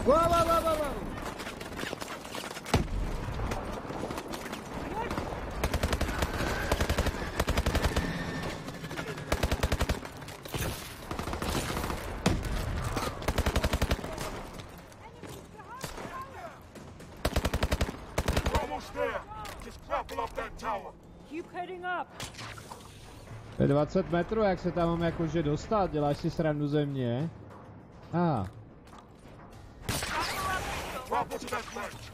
To je 20 metrů, jak se tam mám jakože dostat? Děláš si srandu ze mě? Ah.